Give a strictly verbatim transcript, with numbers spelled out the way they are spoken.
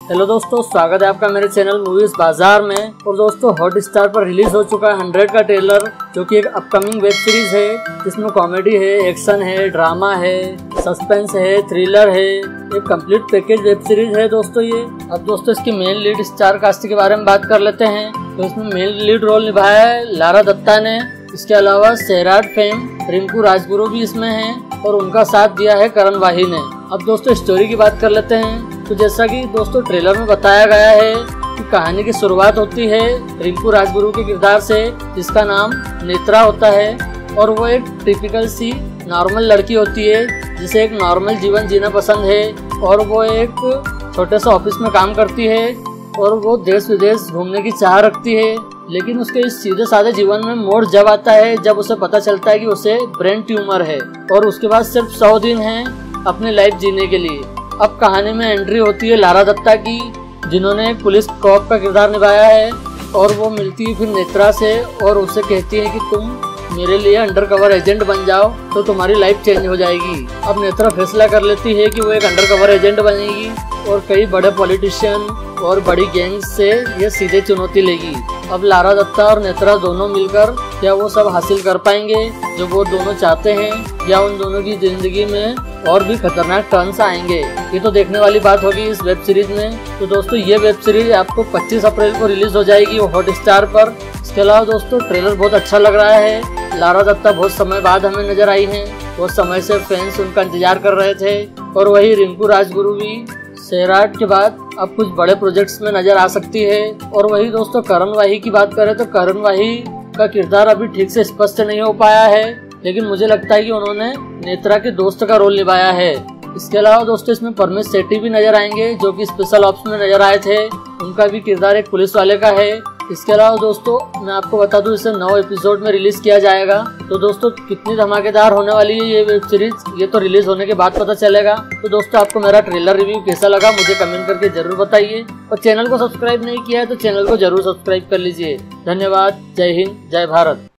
Hello दोस्तों, स्वागत है आपका मेरे चैनल मूवीज बाजार में। और दोस्तों, हॉटस्टार पर रिलीज हो चुका है हंड्रेड का ट्रेलर, जो कि एक अपकमिंग वेब सीरीज है जिसमें कॉमेडी है, एक्शन है, ड्रामा है, सस्पेंस है, थ्रिलर है। एक कंप्लीट पैकेज वेब सीरीज है दोस्तों ये। अब दोस्तों, इसकी मेन लीड स्टार कास्ट के बारे में बात कर लेते हैं। तो इसमें मेन लीड रोल निभाया है लारा दत्ता ने। इसके अलावा सैराट फेम रिंकू राजगुरु भी इसमें हैं और उनका साथ दिया है करण वाही ने। अब दोस्तों, स्टोरी की बात कर लेते हैं। तो जैसा कि दोस्तों ट्रेलर में बताया गया है कि कहानी की शुरुआत होती है रिंकू राजगुरु के किरदार से, जिसका नाम नेत्रा होता है। और वो एक टिपिकल सी नॉर्मल लड़की होती है जिसे एक नॉर्मल जीवन जीना पसंद है। और वो एक छोटे से ऑफिस में काम करती है और वो देश विदेश घूमने की चाह रखती है। लेकिन उसके इस सीधे साधे जीवन में मोड़ जब आता है जब उसे पता चलता है कि उसे ब्रेन ट्यूमर है और उसके बाद सिर्फ सौ दिन है अपनी लाइफ जीने के लिए। अब कहानी में एंट्री होती है लारा दत्ता की, जिन्होंने एक पुलिस कॉप का किरदार निभाया है। और वो मिलती है फिर नेत्रा से और उसे कहती है कि तुम मेरे लिए अंडरकवर एजेंट बन जाओ तो तुम्हारी लाइफ चेंज हो जाएगी। अब नेत्रा फैसला कर लेती है कि वो एक अंडरकवर एजेंट बनेगी और कई बड़े पॉलिटिशियन और बड़ी गैंग से ये सीधे चुनौती लेगी। अब लारा दत्ता और नेत्रा दोनों मिलकर क्या वो सब हासिल कर पाएंगे जो वो दोनों चाहते हैं, या उन दोनों की जिंदगी में और भी खतरनाक टर्न्स आएंगे, ये तो देखने वाली बात होगी इस वेब सीरीज में। तो दोस्तों, ये वेब सीरीज आपको पच्चीस अप्रैल को रिलीज हो जाएगी हॉटस्टार पर। इसके अलावा दोस्तों, ट्रेलर बहुत अच्छा लग रहा है। लारा दत्ता बहुत समय बाद हमें नजर आई है, बहुत समय से फैंस उनका इंतजार कर रहे थे। और वही रिंकू राजगुरु भी सैराट के बाद अब कुछ बड़े प्रोजेक्ट्स में नजर आ सकती है। और वही दोस्तों, करण वाही की बात करें तो करण वाही का किरदार अभी ठीक से स्पष्ट नहीं हो पाया है, लेकिन मुझे लगता है कि उन्होंने नेत्रा के दोस्त का रोल निभाया है। इसके अलावा दोस्तों, इसमें परमेश सेठी भी नजर आएंगे जो कि स्पेशल ऑप्स में नजर आए थे। उनका भी किरदार एक पुलिस वाले का है। इसके अलावा दोस्तों, मैं आपको बता दूं, इसे नौ एपिसोड में रिलीज किया जाएगा। तो दोस्तों, कितनी धमाकेदार होने वाली है ये वेब सीरीज, ये तो रिलीज होने के बाद पता चलेगा। तो दोस्तों, आपको मेरा ट्रेलर रिव्यू कैसा लगा मुझे कमेंट करके जरूर बताइए। और चैनल को सब्सक्राइब नहीं किया है तो चैनल को जरूर सब्सक्राइब कर लीजिए। धन्यवाद। जय हिंद, जय भारत।